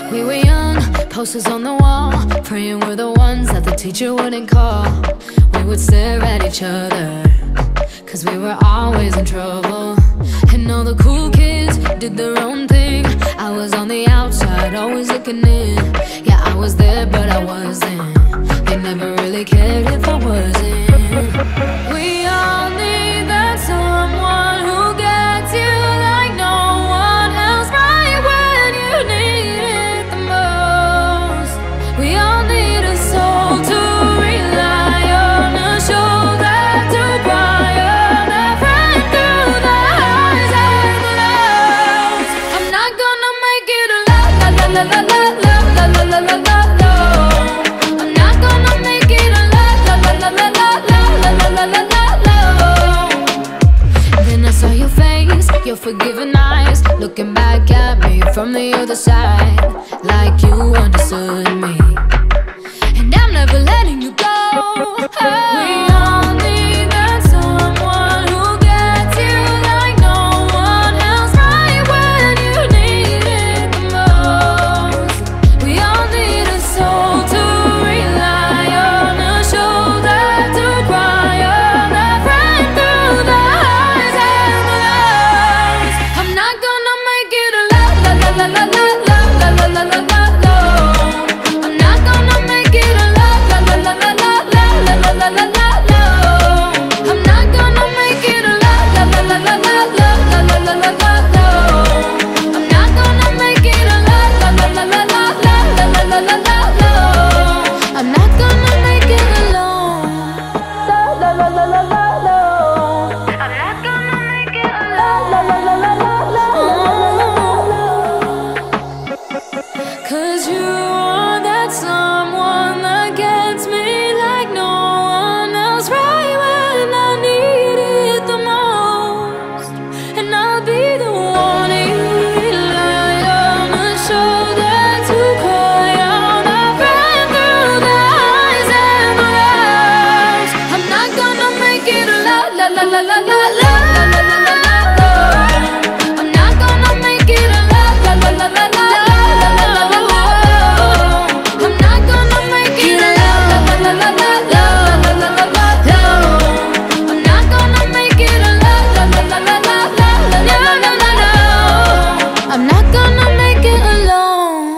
We were young, posters on the wall, praying we're the ones that the teacher wouldn't call. We would stare at each other, cause we were always in trouble. And all the cool kids did their own thing. I was on the outside, always looking in. Yeah, I was there, but I wasn't. They never really cared if I wasn't. We all need that someone who gets you like no one else, right when you need it the most. We all need a soul to rely on, a shoulder to cry on, a friend through the highs and the lows. I'm not gonna make it alone, la la la la la la la la la la la. I'm not gonna make it alone, la la la la la la la la la la. Then I saw your face, your forgiving eyes, looking back at me from the other side, like you understood me. And I'm never letting you go. We all need that someone who gets you like no one else, right when you need it the most. We all need a soul to rely on, a shoulder to cry on, a friend through the highs and the lows. I'm not gonna make it alone, la la la la la la la la la la la. I'm not gonna make it alone, la la la la la la la la la la la. I'm not gonna make it alone, la la la la la la la la la la la. I'm not gonna make it alone, la la la la la la la la la la. I'm not gonna make it alone, la la la la la la la. I'm not gonna make it alone, la la la la la la la. Cause you are that someone that gets me like no one else, right when I need it the most. And I'll be the one you rely on, a shoulder to cry on, a friend through the highs and the lows. I'm not gonna make it alone, la la la la la la la la la la la. I'm not gonna make it alone, la la la la la la la la la la. I'm not gonna make it alone, la la la la la la la la la la. I'm not gonna make it alone, la la la la la la la la la la. I'm not gonna make it alone.